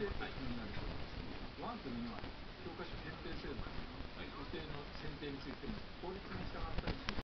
て気になることですね。1と2は教科書編定制度、予定の選定についても法律に従ったり